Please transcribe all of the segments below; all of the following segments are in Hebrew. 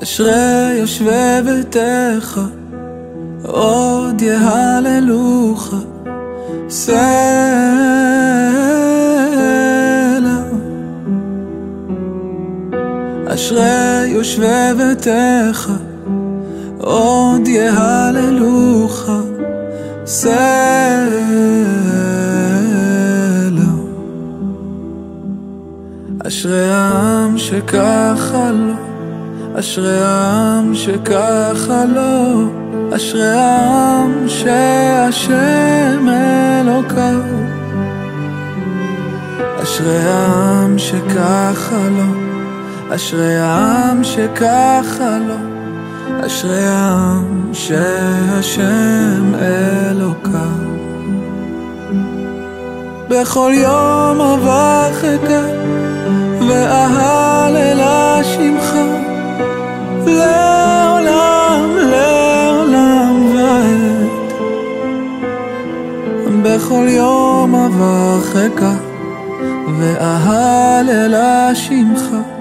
אשרי יושבי ביתך, עוד יהללוך. סלע. אשרי יושבי ביתך, עוד יהללוך. סלע. אשרי העם שככה לו, אשרי העם שככה לו, אשרי העם שהשם אלוקיו. אשרי העם שככה לו, אשרי העם שככה לו, אשרי העם שהשם אלוקיו. בכל יום אברכך ואהלל שמך, לעולם לעולם ועד. בכל יום אברכך ואהלל שמך,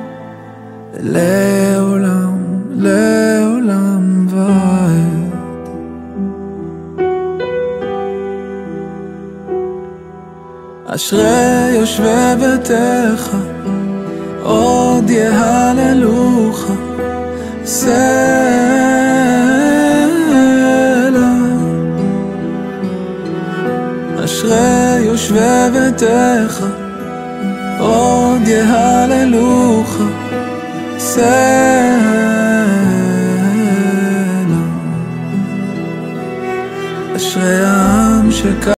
לעולם לעולם ועד. אשרי יושבי ביתך, עוד יהללוך. סלע. אשרי יושבי ביתך, עוד יהללוך. סלע. אשרי העם שככה